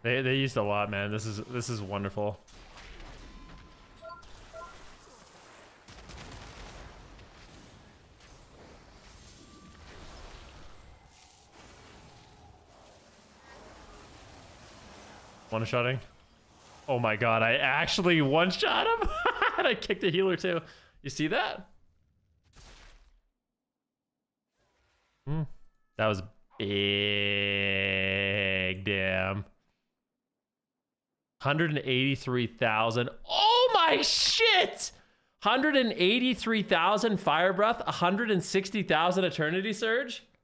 They used a lot, man. This is wonderful. One-shotting. Oh my god, I actually one-shot him! And I kicked the healer too. You see that? That was big, damn. 183,000. Oh my shit! 183,000 Fire Breath, 160,000 Eternity Surge.